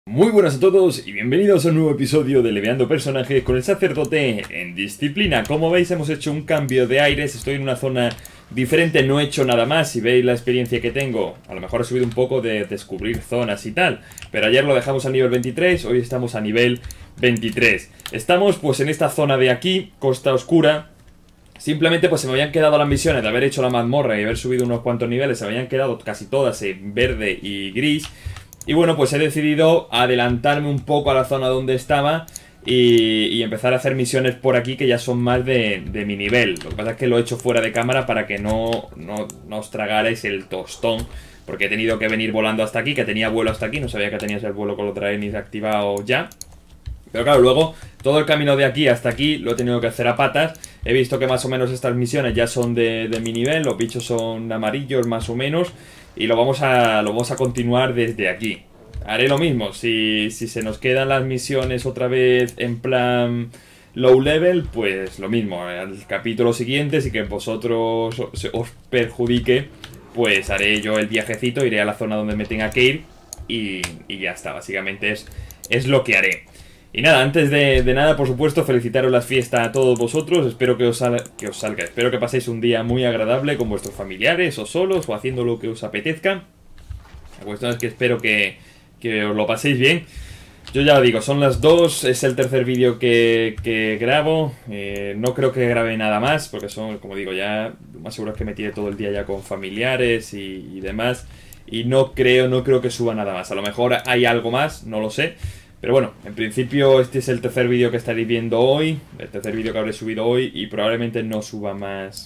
Muy buenas a todos y bienvenidos a un nuevo episodio de Leveando Personajes con el sacerdote en disciplina. Como veis, hemos hecho un cambio de aires, estoy en una zona diferente, no he hecho nada más. Si veis la experiencia que tengo, a lo mejor he subido un poco de descubrir zonas y tal, pero ayer lo dejamos a nivel 23, hoy estamos a nivel 23. Estamos pues en esta zona de aquí, Costa Oscura. Simplemente pues se me habían quedado las misiones de haber hecho la mazmorra y haber subido unos cuantos niveles, se me habían quedado casi todas en verde y gris. Y bueno, pues he decidido adelantarme un poco a la zona donde estaba y empezar a hacer misiones por aquí que ya son más de mi nivel. Lo que pasa es que lo he hecho fuera de cámara para que no os tragarais el tostón, porque he tenido que venir volando hasta aquí, que tenía vuelo hasta aquí, no sabía que tenías el vuelo con los Draenei activado ya. Pero claro, luego todo el camino de aquí hasta aquí lo he tenido que hacer a patas. He visto que más o menos estas misiones ya son de mi nivel, los bichos son amarillos más o menos. Y lo vamos a continuar desde aquí. Haré lo mismo, si se nos quedan las misiones otra vez en plan low level, pues lo mismo. Al capítulo siguiente, si que vosotros os perjudique, pues haré yo el viajecito, iré a la zona donde me tenga que ir y ya está, básicamente es lo que haré. Y nada, antes de nada, por supuesto, felicitaros las fiestas a todos vosotros. Espero que os salga. Espero que paséis un día muy agradable con vuestros familiares o solos o haciendo lo que os apetezca. La cuestión es que espero que os lo paséis bien. Yo ya lo digo, son las 2, es el tercer vídeo que grabo. No creo que grabe nada más, porque son, como digo, ya lo más seguro es que me tire todo el día ya con familiares y demás. Y no creo que suba nada más. A lo mejor hay algo más, no lo sé. Pero bueno, en principio este es el tercer vídeo que estaréis viendo hoy, el tercer vídeo que habré subido hoy y probablemente no suba más.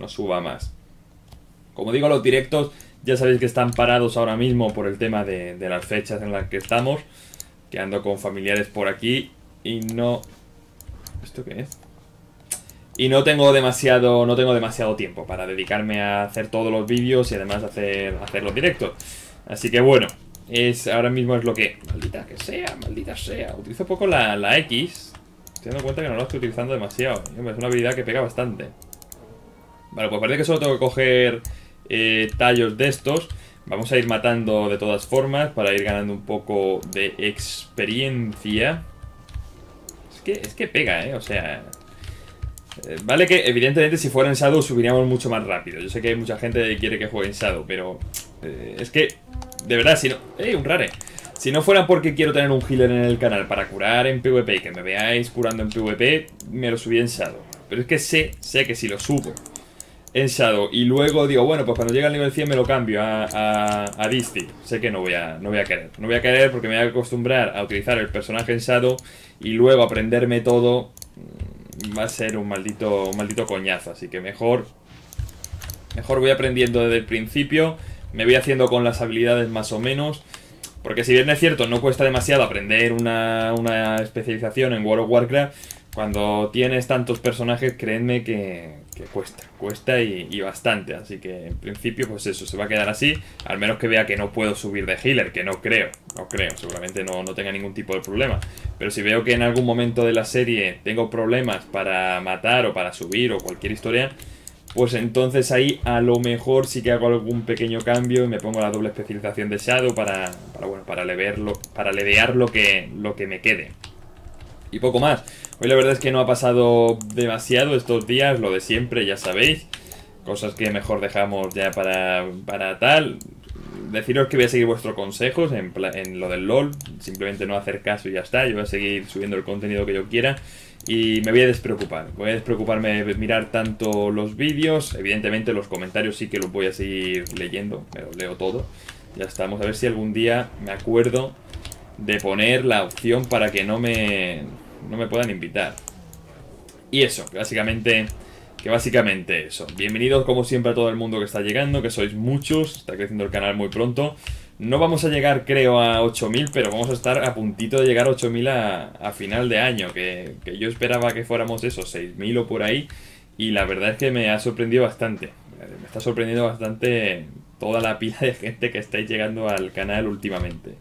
Como digo, los directos ya sabéis que están parados ahora mismo por el tema de las fechas en las que estamos, que ando con familiares por aquí y no... ¿Esto qué es? Y no tengo demasiado tiempo para dedicarme a hacer todos los vídeos y además hacer los directos. Así que bueno... ahora mismo es lo que... Maldita sea. Utilizo poco la X. Estoy dando cuenta que no la estoy utilizando demasiado. Es una habilidad que pega bastante. Vale, pues parece que solo tengo que coger tallos de estos. Vamos a ir matando de todas formas para ir ganando un poco de experiencia. Es que pega, o sea... vale que evidentemente si fuera en Shadow subiríamos mucho más rápido. Yo sé que hay mucha gente que quiere que juegue en Shadow, pero... es que... De verdad, si no... un rare. Si no fuera porque quiero tener un healer en el canal para curar en PvP y que me veáis curando en PvP, me lo subí en Shadow. Pero es que sé que si lo subo en Shadow y luego digo, bueno, pues cuando llegue al nivel 100 me lo cambio a Disty, sé que no voy a querer. No voy a querer porque me voy a acostumbrar a utilizar el personaje en Shadow y luego aprenderme todo va a ser un maldito coñazo. Así que mejor voy aprendiendo desde el principio. Me voy haciendo con las habilidades más o menos. Porque si bien es cierto, no cuesta demasiado aprender una especialización en World of Warcraft. Cuando tienes tantos personajes, créanme que cuesta y bastante. Así que en principio pues eso, se va a quedar así. Al menos que vea que no puedo subir de healer, que no creo. Seguramente no tenga ningún tipo de problema. Pero si veo que en algún momento de la serie tengo problemas para matar o para subir o cualquier historia, pues entonces ahí a lo mejor sí que hago algún pequeño cambio y me pongo la doble especialización de Shadow para levear lo que me quede. Y poco más. Hoy la verdad es que no ha pasado demasiado estos días, lo de siempre, ya sabéis. Cosas que mejor dejamos ya para tal. Deciros que voy a seguir vuestros consejos en lo del LOL. Simplemente no hacer caso y ya está. Yo voy a seguir subiendo el contenido que yo quiera. Y me voy a despreocupar. Voy a despreocuparme de mirar tanto los vídeos. Evidentemente los comentarios sí que los voy a seguir leyendo. Me los leo todo. Ya estamos. A ver si algún día me acuerdo de poner la opción para que no me puedan invitar. Y eso, básicamente eso. Bienvenidos como siempre a todo el mundo que está llegando, que sois muchos. Está creciendo el canal muy pronto. No vamos a llegar, creo, a 8000, pero vamos a estar a puntito de llegar a 8000 a final de año. Que yo esperaba que fuéramos esos 6000 o por ahí. Y la verdad es que me ha sorprendido bastante. Me está sorprendiendo bastante toda la pila de gente que estáis llegando al canal últimamente.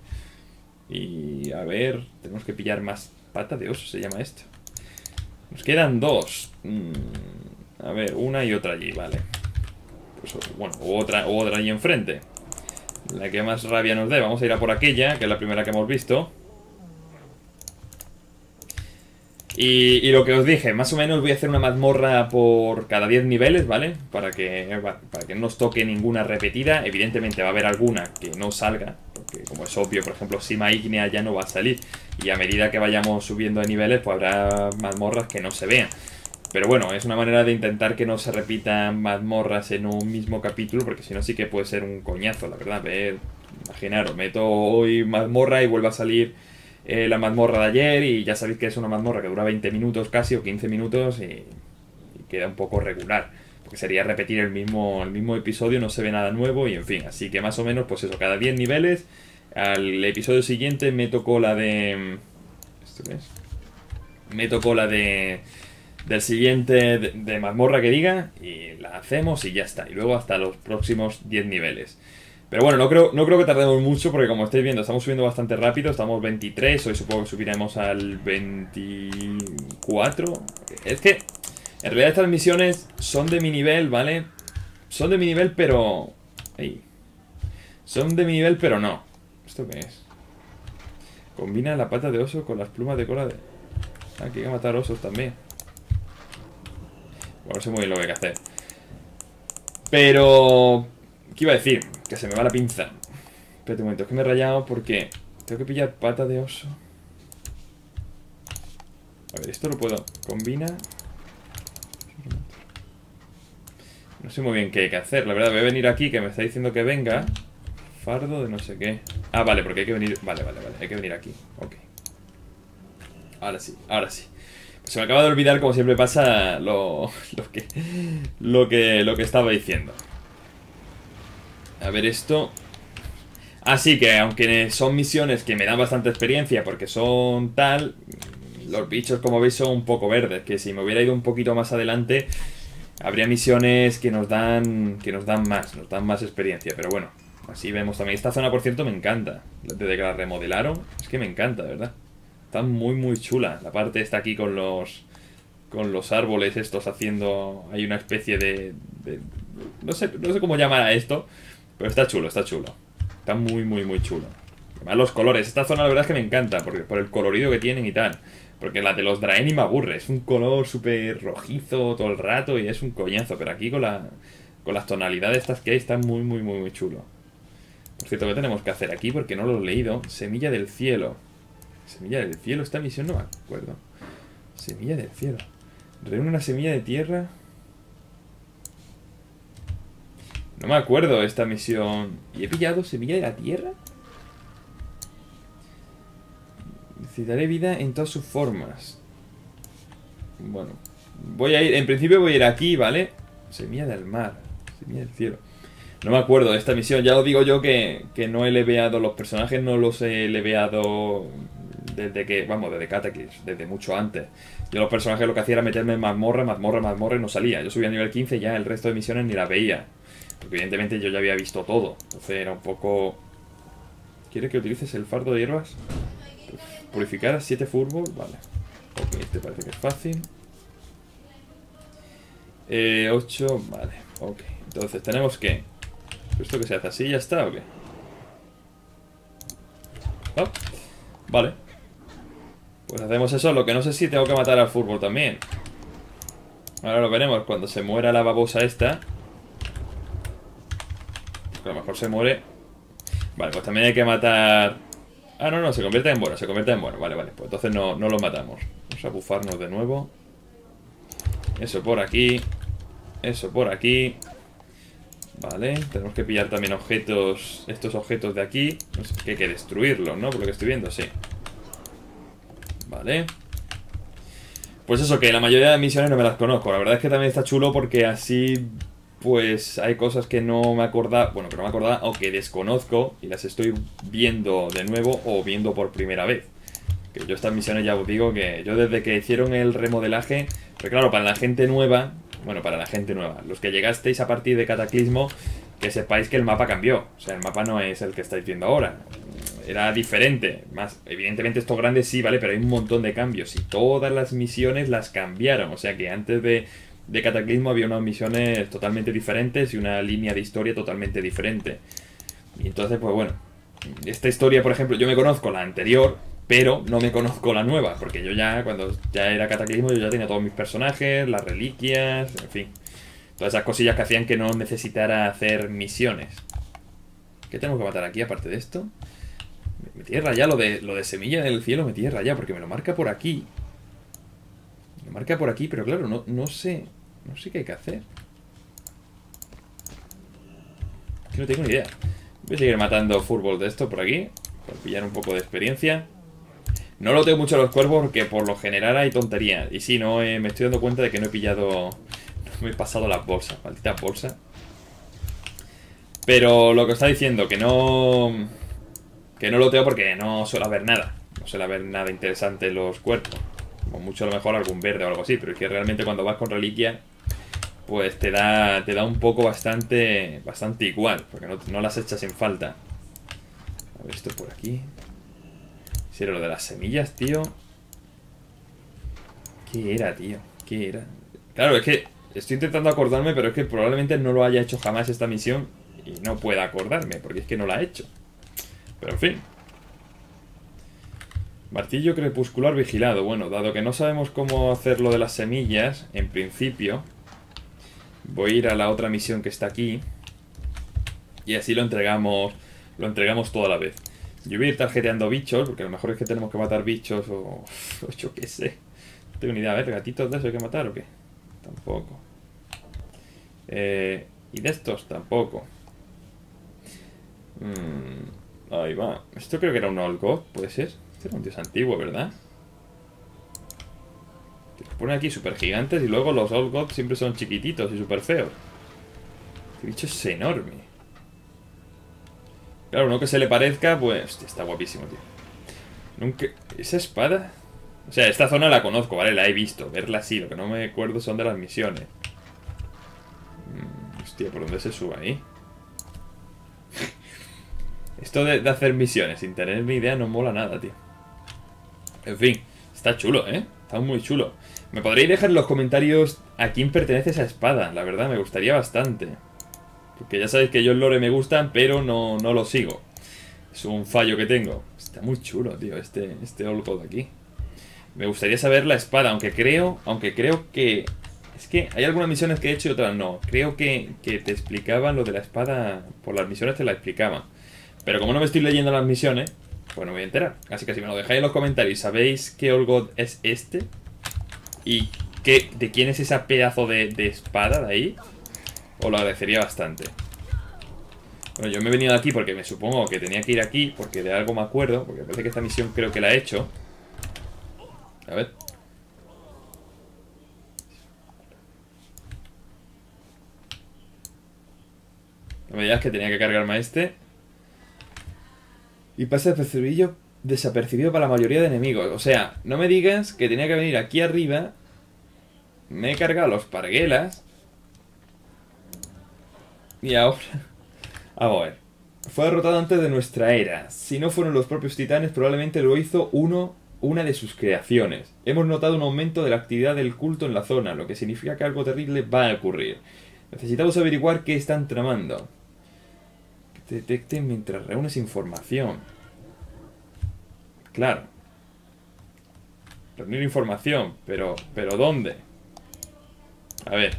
Y a ver, tenemos que pillar más pata de oso, se llama esto. Nos quedan dos. A ver, una y otra allí, vale. Pues bueno, o otra allí enfrente. La que más rabia nos dé. Vamos a ir a por aquella, que es la primera que hemos visto. Y lo que os dije, más o menos voy a hacer una mazmorra por cada 10 niveles, ¿vale? Para que no nos toque ninguna repetida. Evidentemente va a haber alguna que no salga, porque como es obvio, por ejemplo, Sima Ígnea ya no va a salir. Y a medida que vayamos subiendo de niveles, pues habrá mazmorras que no se vean. Pero bueno, es una manera de intentar que no se repitan mazmorras en un mismo capítulo, porque si no sí que puede ser un coñazo, la verdad. Imaginaros, meto hoy mazmorra y vuelve a salir la mazmorra de ayer y ya sabéis que es una mazmorra que dura 20 minutos casi o 15 minutos y queda un poco regular. Porque sería repetir el mismo episodio, no se ve nada nuevo y en fin. Así que más o menos pues eso, cada 10 niveles. Al episodio siguiente me tocó la de... ¿Esto qué es? Me tocó la de... Del siguiente de mazmorra que diga y la hacemos y ya está. Y luego hasta los próximos 10 niveles. Pero bueno, no creo que tardemos mucho porque como estáis viendo estamos subiendo bastante rápido. Estamos 23, hoy supongo que subiremos al 24. Es que en realidad estas misiones son de mi nivel, ¿vale? Son de mi nivel pero... ¡Ey! Son de mi nivel pero no. ¿Esto qué es? Combina la pata de oso con las plumas de cola de... Ah, que hay que matar osos también. Bueno, no sé muy bien lo que hay que hacer. Pero... ¿Qué iba a decir? Que se me va la pinza. Espérate un momento, es que me he rayado porque tengo que pillar pata de oso. A ver, esto lo puedo. Combina. No sé muy bien qué hay que hacer. La verdad, voy a venir aquí, que me está diciendo que venga. Fardo de no sé qué. Ah, vale, porque hay que venir... Vale. Hay que venir aquí. Ok. Ahora sí, ahora sí. Se me acaba de olvidar, como siempre pasa, lo que estaba diciendo. A ver esto. Así que aunque son misiones que me dan bastante experiencia porque son tal, los bichos como veis son un poco verdes, que si me hubiera ido un poquito más adelante habría misiones que nos dan más experiencia, pero bueno, así vemos también. Esta zona, por cierto, me encanta. Desde que la remodelaron, es que me encanta, de verdad. Está muy chula. La parte está aquí con los árboles estos haciendo... Hay una especie de no sé cómo llamar a esto, pero está chulo, está chulo. Está muy chulo. Además los colores. Esta zona la verdad es que me encanta por el colorido que tienen y tal. Porque la de los Draenei me aburre. Es un color súper rojizo todo el rato y es un coñazo. Pero aquí con las tonalidades estas que hay está muy chulo. Por cierto, ¿qué tenemos que hacer aquí? Porque no lo he leído. Semilla del cielo. Semilla del cielo. Esta misión no me acuerdo. Semilla del cielo. Reúne una semilla de tierra. No me acuerdo esta misión. ¿Y he pillado semilla de la tierra? Necesitaré vida en todas sus formas. Bueno, voy a ir... En principio voy a ir aquí, ¿vale? Semilla del mar. Semilla del cielo. No me acuerdo de esta misión. Ya os digo yo que no he leveado los personajes. No los he leveado desde que... Vamos, desde Cataclysm. Desde mucho antes. Yo los personajes lo que hacía era meterme en mazmorra y no salía. Yo subía a nivel 15 y ya el resto de misiones ni las veía. Porque evidentemente yo ya había visto todo. Entonces era un poco... ¿Quiere que utilices el fardo de hierbas? Purificar a 7 fútbol. Vale. Ok, este parece que es fácil. 8. Vale. Ok. Entonces tenemos que... ¿Esto que se hace así? ¿Ya está o qué? Oh, vale. Pues hacemos eso. Lo que no sé si tengo que matar al fútbol también. Ahora lo veremos cuando se muera la babosa esta. A lo mejor se muere. Vale, pues también hay que matar... Ah, no, se convierte en bueno, Vale, pues entonces no lo matamos. Vamos a bufarnos de nuevo. Eso por aquí. Eso por aquí. Vale, tenemos que pillar también objetos. Estos objetos de aquí. No sé, que hay que destruirlos, ¿no? Por lo que estoy viendo, sí. Vale. Pues eso, que la mayoría de las misiones no me las conozco. La verdad es que también está chulo porque así... Pues hay cosas que no me acordaba, bueno, que no me acordaba o que desconozco y las estoy viendo de nuevo o viendo por primera vez. Que yo estas misiones ya os digo que yo desde que hicieron el remodelaje, pero claro, para la gente nueva, los que llegasteis a partir de Cataclismo, que sepáis que el mapa cambió. O sea, el mapa no es el que estáis viendo ahora. Era diferente. Más, evidentemente esto grande sí, ¿vale? Pero hay un montón de cambios y todas las misiones las cambiaron. O sea que antes de Cataclismo había unas misiones totalmente diferentes y una línea de historia totalmente diferente. Y entonces, pues bueno, esta historia, por ejemplo, yo me conozco la anterior, Pero no me conozco la nueva, porque yo ya, cuando ya era Cataclismo, yo ya tenía todos mis personajes, las reliquias, en fin. Todas esas cosillas que hacían que no necesitara hacer misiones. ¿Qué tenemos que matar aquí aparte de esto? Me tiene rayado lo de semilla del cielo, me tiene rayado, porque me lo marca por aquí. Me lo marca por aquí, pero claro, no sé. No sé qué hay que hacer. Es que no tengo ni idea. Voy a seguir matando fútbol de esto por aquí, para pillar un poco de experiencia. No lo tengo mucho a los cuervos porque por lo general hay tonterías. Y sí, no me estoy dando cuenta de que no he pillado... No me he pasado las bolsas, maldita bolsa. Pero lo que os está diciendo, que no lo tengo porque no suele haber nada. No suele haber nada interesante en los cuerpos. Como mucho a lo mejor algún verde o algo así. Pero es que realmente cuando vas con reliquia, pues te da un poco bastante igual. Porque no las echas en falta. A ver esto por aquí. Si era lo de las semillas, tío. ¿Qué era, tío? ¿Qué era? Claro, es que estoy intentando acordarme, pero es que probablemente no lo haya hecho jamás esta misión y no pueda acordarme, porque es que no la he hecho. Pero en fin. Martillo crepuscular vigilado. Bueno, dado que no sabemos cómo hacer lo de las semillas, en principio voy a ir a la otra misión que está aquí y así lo entregamos toda la vez. Yo voy a ir tarjeteando bichos, porque a lo mejor es que tenemos que matar bichos o yo qué sé. No tengo ni idea. A ver, ¿gatitos de eso hay que matar o qué? Tampoco. Y de estos tampoco. Ahí va. Esto creo que era un Old God, ¿puede ser? Este era un dios antiguo, ¿verdad? Que los ponen aquí súper gigantes y luego los Old God siempre son chiquititos y súper feos. Este bicho es enorme. Claro, uno que se le parezca, pues... Hostia, está guapísimo, tío. Nunca... ¿Esa espada? O sea, esta zona la conozco, ¿vale? La he visto. Verla así. Lo que no me acuerdo son de las misiones. Hostia, ¿por dónde se sube ahí? Esto de hacer misiones sin tener ni idea no mola nada, tío. En fin, está chulo, ¿eh? Está muy chulo. Me podréis dejar en los comentarios a quién pertenece esa espada. La verdad, me gustaría bastante. Porque ya sabéis que yo el lore me gustan, pero no lo sigo. Es un fallo que tengo. Está muy chulo, tío, este Old God aquí. Me gustaría saber la espada, aunque creo que... Es que hay algunas misiones que he hecho y otras no. Creo que te explicaban lo de la espada. Por las misiones te la explicaban. Pero como no me estoy leyendo las misiones, pues no me voy a enterar. Así que si me lo dejáis en los comentarios, ¿sabéis qué Old God es este? ¿Y de quién es esa pedazo de espada de ahí? Os lo agradecería bastante. Bueno, yo me he venido aquí porque me supongo que tenía que ir aquí, porque de algo me acuerdo, porque parece que esta misión creo que la he hecho. A ver. No me digas que tenía que cargarme a este. Y pasa desapercibido para la mayoría de enemigos. O sea, no me digas que tenía que venir aquí arriba. Me he cargado los parguelas. Y ahora... Vamos a ver. Fue derrotado antes de nuestra era. Si no fueron los propios titanes, probablemente lo hizo una de sus creaciones. Hemos notado un aumento de la actividad del culto en la zona, lo que significa que algo terrible va a ocurrir. Necesitamos averiguar qué están tramando. Que te detecten mientras reúnes información. Claro. Reunir información, pero ¿dónde? A ver.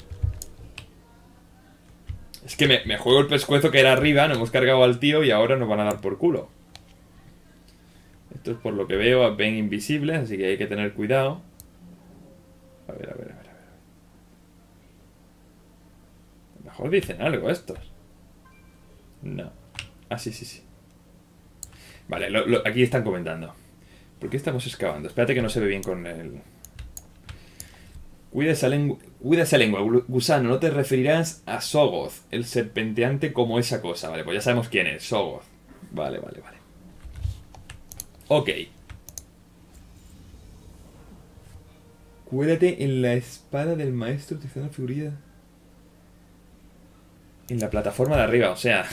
Es que me juego el pescuezo que era arriba, nos hemos cargado al tío y ahora nos van a dar por culo. Esto es por lo que veo, ven invisibles, así que hay que tener cuidado. A ver. A lo mejor dicen algo estos. No. Ah, sí. Vale, aquí están comentando. ¿Por qué estamos excavando? Espérate que no se ve bien con el... Cuida esa lengua, gusano. No te referirás a Sogoth, el serpenteante, como esa cosa. Vale, pues ya sabemos quién es, Sogoth. Vale. Ok. Cuédate en la espada del maestro utilizando la figurilla. En la plataforma de arriba, o sea...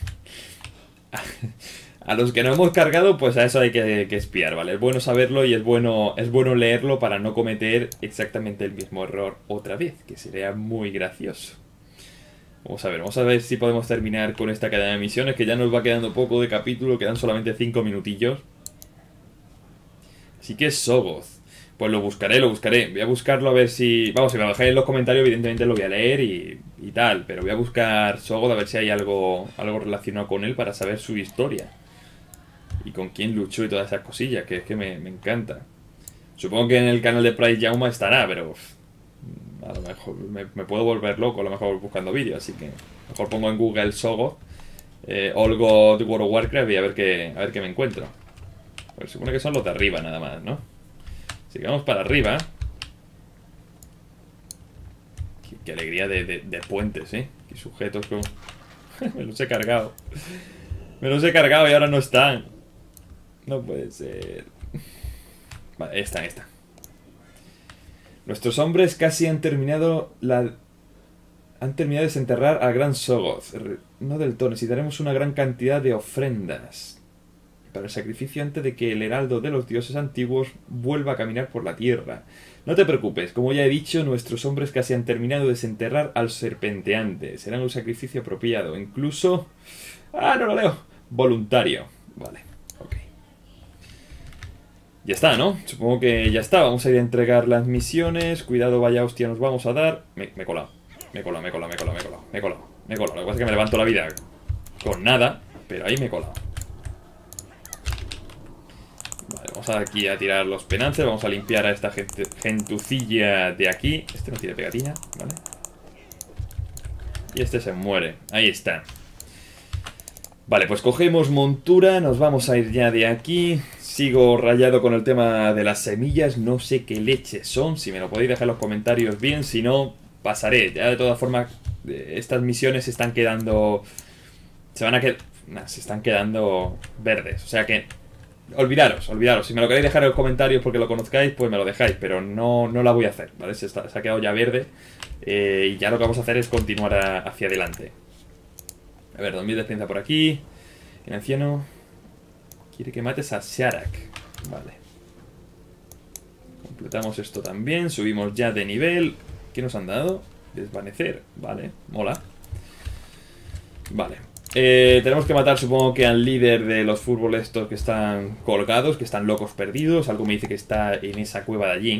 A los que no hemos cargado, pues a eso hay que espiar, ¿vale? Es bueno saberlo y es bueno leerlo para no cometer exactamente el mismo error otra vez, que sería muy gracioso. Vamos a ver si podemos terminar con esta cadena de misiones, que ya nos va quedando poco de capítulo, quedan solamente 5 minutillos. Así que es Sogoth. Pues lo buscaré, lo buscaré. Voy a buscarlo a ver si... Vamos, si me lo dejáis en los comentarios, evidentemente lo voy a leer y tal. Pero voy a buscar Sogoth a ver si hay algo relacionado con él para saber su historia. Y con quién luchó y todas esas cosillas, que es que me encanta. Supongo que en el canal de Price Jauma estará, pero... A lo mejor me puedo volver loco a lo mejor buscando vídeos, así que... Mejor pongo en Google Sogoth, All God World of Warcraft y a ver qué me encuentro. Pues supone que son los de arriba nada más, ¿no? Así que vamos para arriba. Qué alegría de puentes, ¿eh? Qué sujetos con... Me los he cargado. Me los he cargado y ahora no están. No puede ser. Vale, están. Nuestros hombres casi han terminado de desenterrar al gran Sogoth. No del todo, necesitaremos una gran cantidad de ofrendas para el sacrificio antes de que el heraldo de los dioses antiguos vuelva a caminar por la tierra. No te preocupes, como ya he dicho, nuestros hombres casi han terminado de desenterrar al serpenteante. Será un sacrificio apropiado, incluso... ¡Ah, no lo leo! Voluntario. Vale, ok. Ya está, ¿no? Supongo que ya está. Vamos a ir a entregar las misiones. Cuidado, vaya hostia, nos vamos a dar... Me he colado. Me he colado. Lo que pasa es que me levanto la vida con nada, pero ahí me he colado. Vale, vamos aquí a tirar los penances. Vamos a limpiar a esta gentucilla de aquí. Este no tiene pegatina, ¿vale? Y este se muere. Ahí está. Vale, pues cogemos montura. Nos vamos a ir ya de aquí. Sigo rayado con el tema de las semillas. No sé qué leches son. Si me lo podéis dejar en los comentarios bien. Si no, pasaré. Ya de todas formas, estas misiones se están quedando... se están quedando verdes. O sea que... Olvidaros. Si me lo queréis dejar en los comentarios porque lo conozcáis, pues me lo dejáis. Pero no la voy a hacer, ¿vale? Se ha quedado ya verde. Y ya lo que vamos a hacer es continuar hacia adelante. A ver, 2000 de experiencia por aquí. El anciano quiere que mates a Sharak. Vale. Completamos esto también. Subimos ya de nivel. ¿Qué nos han dado? Desvanecer. Vale, mola. Vale. Tenemos que matar, supongo que al líder de los fútbol estos que están colgados, que están locos perdidos. Algo me dice que está en esa cueva de allí.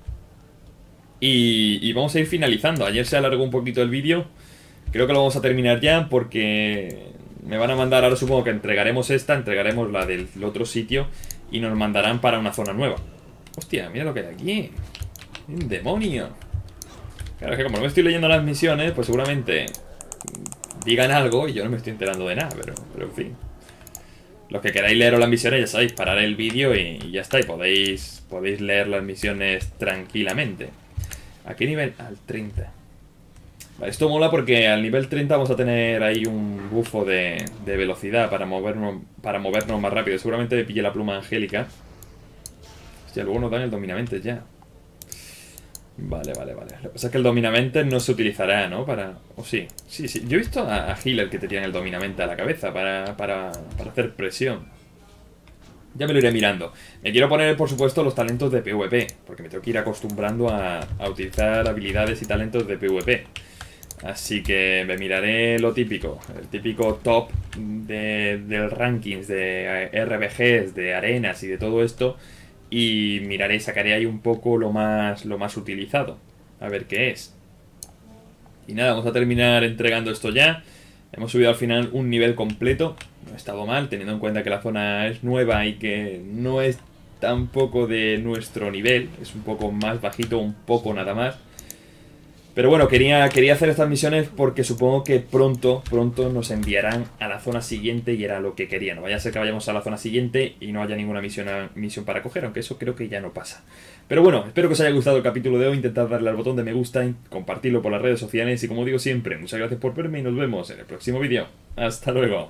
Y vamos a ir finalizando. Ayer se alargó un poquito el vídeo. Creo que lo vamos a terminar ya porque me van a mandar, ahora supongo que entregaremos la del otro sitio y nos mandarán para una zona nueva. Hostia, mira lo que hay aquí. Un demonio. Claro, es que como no me estoy leyendo las misiones, pues seguramente digan algo y yo no me estoy enterando de nada, pero en fin. Los que queráis leeros las misiones, ya sabéis, parar el vídeo y ya está, y podéis leer las misiones tranquilamente. ¿A qué nivel? Al 30. Vale, esto mola porque al nivel 30 vamos a tener ahí un bufo de velocidad para movernos más rápido. Seguramente me pille la pluma angélica. Hostia, luego nos dan el dominamentes ya. Vale. Lo que pasa es que el dominamentes no se utilizará, ¿no? O sí. Sí. Yo he visto a healer que te tiran el dominamentes a la cabeza para hacer presión. Ya me lo iré mirando. Me quiero poner, por supuesto, los talentos de PvP, porque me tengo que ir acostumbrando a utilizar habilidades y talentos de PvP. Así que me miraré lo típico, el típico top del rankings, de RBGs, de arenas y de todo esto. Y miraré, sacaré ahí un poco lo más utilizado. A ver qué es. Y nada, vamos a terminar entregando esto ya. Hemos subido al final un nivel completo. No ha estado mal, teniendo en cuenta que la zona es nueva y que no es tampoco de nuestro nivel. Es un poco más bajito, un poco nada más. Pero bueno, quería hacer estas misiones porque supongo que pronto nos enviarán a la zona siguiente y era lo que quería. No vaya a ser que vayamos a la zona siguiente y no haya ninguna misión para coger, aunque eso creo que ya no pasa. Pero bueno, espero que os haya gustado el capítulo de hoy. Intentad darle al botón de me gusta y compartirlo por las redes sociales. Y como digo siempre, muchas gracias por verme y nos vemos en el próximo vídeo. Hasta luego.